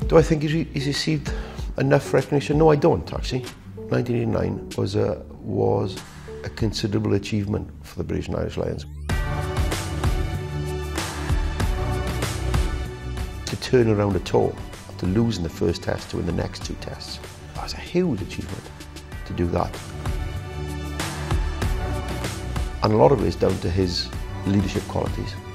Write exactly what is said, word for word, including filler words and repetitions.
Do I think he's received enough recognition? No, I don't, actually. nineteen eighty-nine was a, was a considerable achievement for the British and Irish Lions. To turn around a tour, after losing the first test to win the next two tests, that was a huge achievement to do that. And a lot of it is down to his leadership qualities.